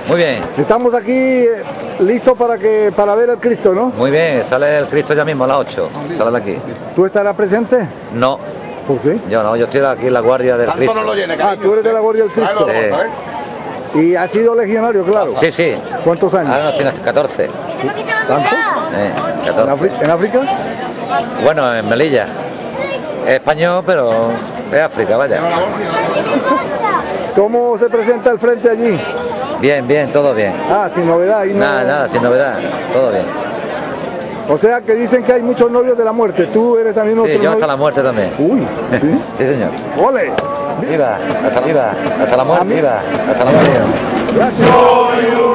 Muy bien. Estamos aquí listos para ver al Cristo, ¿no? Muy bien, sale el Cristo ya mismo a las 8. Sale de aquí. ¿Tú estarás presente? No. ¿Por qué? Yo no, yo estoy aquí en la guardia del Cristo. No lo llene, Tú eres de la Guardia del Cristo. Sí. Y has sido legionario, claro. Sí, sí. ¿Cuántos años? Ahora no tienes 14. ¿Tanto? 14. ¿En África? Bueno, en Melilla. Es español, pero es África, vaya. ¿Cómo se presenta el frente allí? Bien, bien, todo bien. Sin novedad. Y no... Nada, sin novedad. Todo bien. O sea que dicen que hay muchos novios de la muerte. ¿Tú eres también otro Sí, yo novio? hasta la muerte también. Uy, ¿sí? Sí, señor. ¡Ole! Viva, hasta la muerte, viva, hasta la muerte. Gracias.